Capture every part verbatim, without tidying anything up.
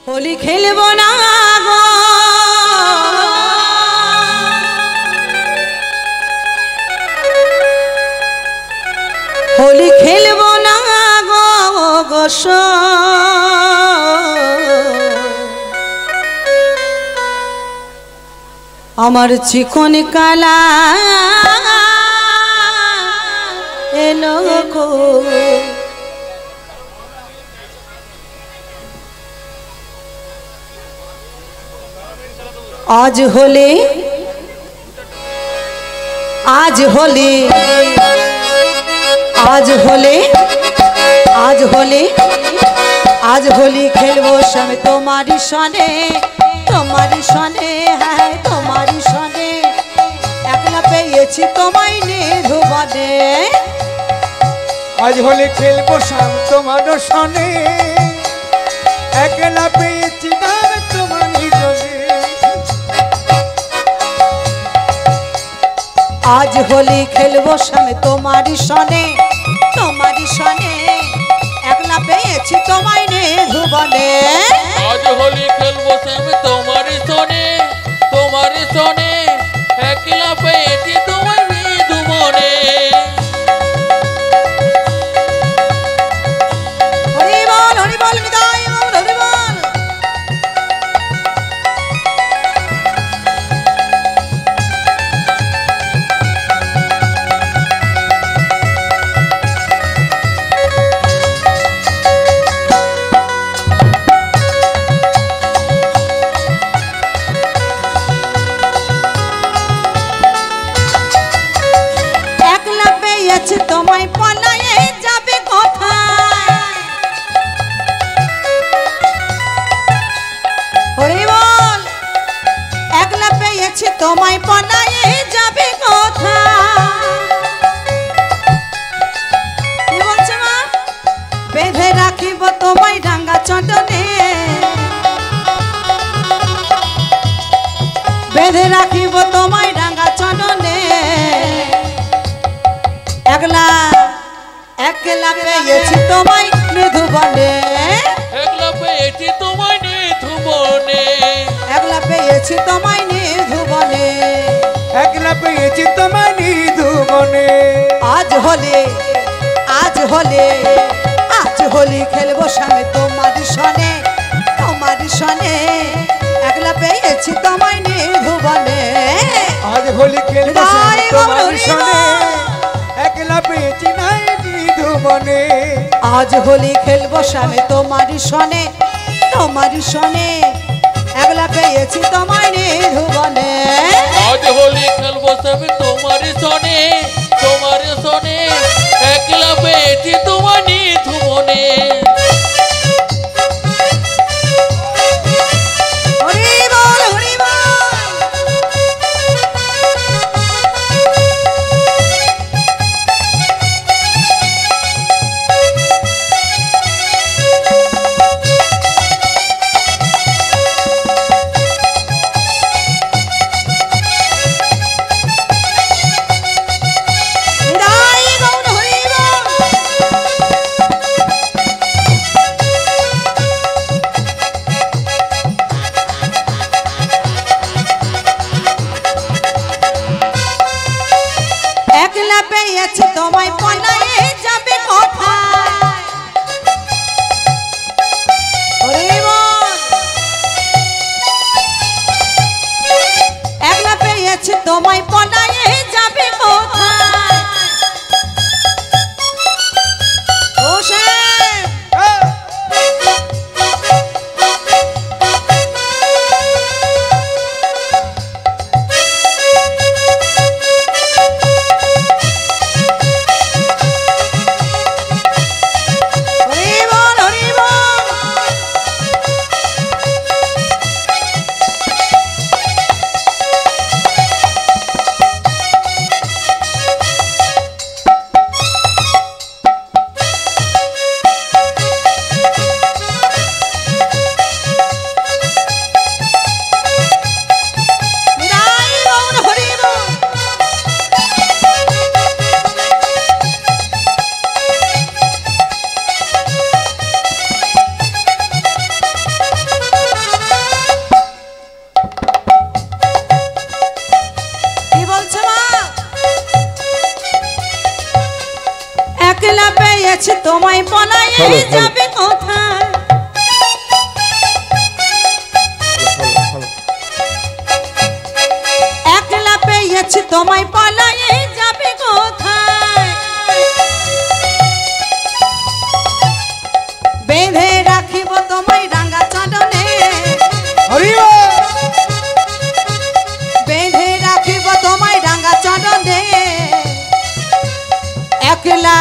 होली खेलबो ना गो होली खेलबो ना गो गोसो আমার চিকন কালা এলো গো आज होली आज होली आज होली आज होली आज होली खेलबो समे तुम्हारी सने तुम्हारी सने है तुम्हारी सने एकला पेয়েছি তোমায় নিধুবনে आज होली खेलबो समे তোমার সনে একলা পেয়েছি নাম তোমারই সনে आज होली खेलबो समे तुम्हारी सने तुम्हारी सने एकला पेয়েছি তোমায় নিধুবনে आज होली खेलबो समे तुम्हारी सने तुम्हारी सने एकला पेয়েছি তোমায় নিধুবনে हरि बोल हरि बोल निताई बोल हरि बोल তোমায় পলায়ে যাবে কোথায় হরি বল একলা পেয়েছি তোমায় পলায়ে যাবে কোথায় কি বলছো মা বেঁধে রাখিব তোমায় ডাঙ্গা চটনে বেঁধে রাখিব তোমায় ডাঙ্গা চটনে একলা একলা পেয়েছি তোমায় নিধুবনে একলা পেয়েছি তোমায় নিধুবনে একলা পেয়েছি তোমায় নিধুবনে একলা পেয়েছি তোমায় নিধুবনে আজ হলে আজ হলে আজ হোলি খেলবো সামনে তোমার সনে তোমার সনে একলা পেয়েছি তোমায় নিধুবনে आज होली खेलबो समे তোমার সনে একলা পেয়েছি নাই নিধুবনে आज होली खेलबो सामे तुम्हारी सने तुम्हारी सने एकला पेয়েছি তোমায় নিধুবনে आज होली खेलबो समे तुम्हारी सने तुम्हारी सने एकला पेয়েছি তোমায় নিধুবনে हरि बोल हरि बोल निदाई गौर हरि बोल একলা পেয়েছি তোমায় পলায়ে যাবে কোথায় হরি বল একলা পেয়েছি তোমায় পলায়ে যাবে কোথায় ও শ্যাম পালায়ে যাবে কোথায় একলা পেয়েছি তোমায় পালায়ে যাবে কোথায় বেঁধে রাখিব তোমায় রাঙা চরণে বেঁধে রাখিব তোমায় রাঙা চরণে একলা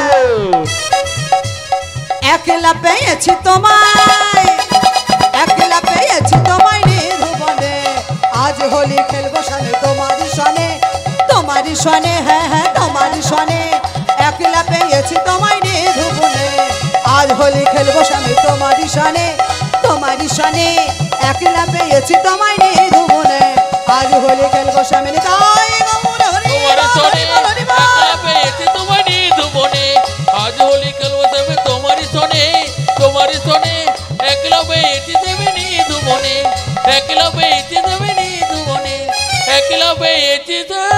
একলা পেয়েছি তোমায় একলা পেয়েছি তোমায় নির্ভুবনে আজ হোলি খেলবো সামনে তোমারই সনে তোমারই সনে হ্যাঁ হ্যাঁ তোমারই সনে একলা পেয়েছি তোমায় নির্ভুবনে আজ হোলি খেলবো সামনে তোমারই সনে তোমারই সনে একলা পেয়েছি তোমায় নির্ভুবনে আজ হোলি খেলবো সামনে তাই গৌর হরি তোমার বল, সনে হরি বল, হরি বল। একলা পেয়েছি তোমার নিধুবনে আজ হোলি খেলবো তবে তোমারই সনে তোমারই সনে একলা পেয়েছি তবে নিধুবনে একলা পেয়েছি তবে নিধুবনে একলা পেয়েছি তবে